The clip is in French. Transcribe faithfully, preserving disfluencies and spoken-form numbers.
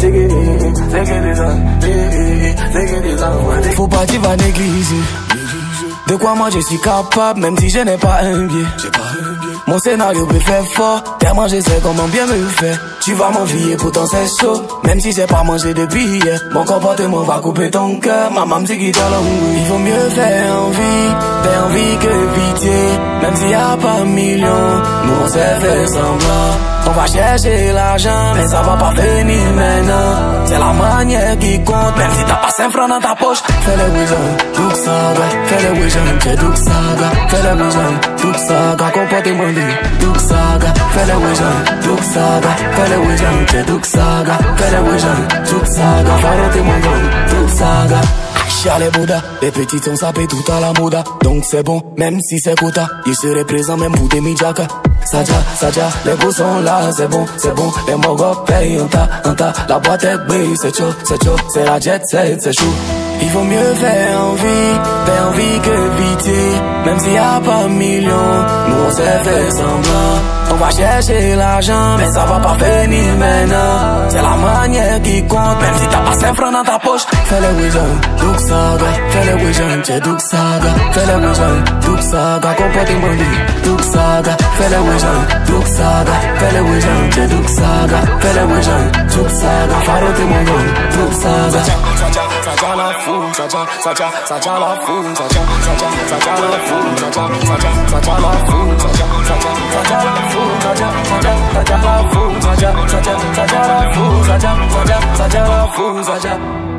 Faut pas tu vas négliger. De quoi moi je suis capable, même si je n'ai pas un pied. Mon scénario peut faire fort, tellement je sais comment bien me faire. Tu vas m'envier, pourtant c'est chaud, même si j'ai pas mangé depuis hier. Mon comportement va couper ton cœur, maman me dit qu'il t'a l'envie. Il vaut mieux faire envie, faire envie que pitié. Même s'il y a pas un million, nous on s'est fait semblant. On va chercher l'argent, mais ça va pas venir maintenant. C'est la manière qui compte, même si t'as pas cinq francs dans ta poche. Fais le wizard, tout saga, fais le wizard, j'ai tout saga. Fais le wizard, tout saga, comportement libre, tout saga. Fais le wizard, tout saga, fais le wizard, j'ai tout saga. Fais le wizard, tout saga, farote mon gang, tout saga. Chia les Bouddha, les petits sont sapés tout à la moda. Donc c'est bon, même si c'est quota, je serai présent même pour des midjaka. Saja, Saja, les beaux sont là, c'est bon, c'est bon. Les mogos payent un tas, un tas. La boîte est brille, c'est chaud, c'est chaud. C'est la jet set, c'est chaud. Il vaut mieux faire envie, faire envie que pitié. Même s'il y a pas un million, nous on s'est fait semblant. On va chercher l'argent, mais ça va pas venir maintenant. C'est la manière qui compte, même si t'as pas cinq francs dans ta poche. Fais le wizard, Douk Saga. Fais le wizard, j'ai Douk Saga. Fais le wizard, Douk Saga. Comportement libre, Douk Saga. Fais le wizard, Douk Saga. Fais le wizard, j'ai Douk Saga. Fais le wizard, Douk Saga. Farote mon gang, Douk Saga. Saja la fou, Saja, Saja, Saja la fou, Saja, Saja, Saja la fou, Saja, Saja, Saja la fou, Saja, Saja, Saja la fou, Saja, Saja, Saja la fou, Saja, Saja, Saja la fou, Saja, Saja, Saja la fou, Saja.